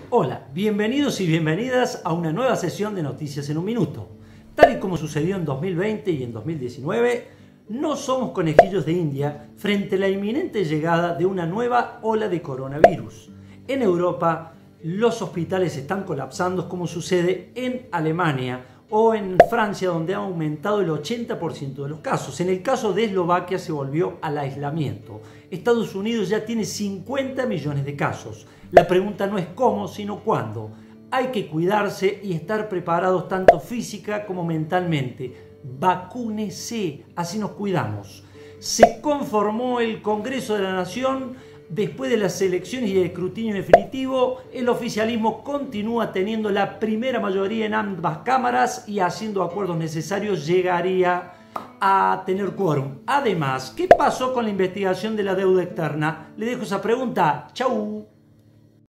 Hola, bienvenidos y bienvenidas a una nueva sesión de Noticias en un Minuto. Tal y como sucedió en 2020 y en 2019, no somos conejillos de India frente a la inminente llegada de una nueva ola de coronavirus. En Europa, los hospitales están colapsando como sucede en Alemania o en Francia, donde ha aumentado el 80% de los casos. En el caso de Eslovaquia se volvió al aislamiento. Estados Unidos ya tiene 50 millones de casos. La pregunta no es cómo, sino cuándo. Hay que cuidarse y estar preparados tanto física como mentalmente. Vacúnese, así nos cuidamos. Se conformó el Congreso de la Nación. Después de las elecciones y el escrutinio definitivo, el oficialismo continúa teniendo la primera mayoría en ambas cámaras y haciendo acuerdos necesarios llegaría a tener quórum. Además, ¿qué pasó con la investigación de la deuda externa? Le dejo esa pregunta. ¡Chau!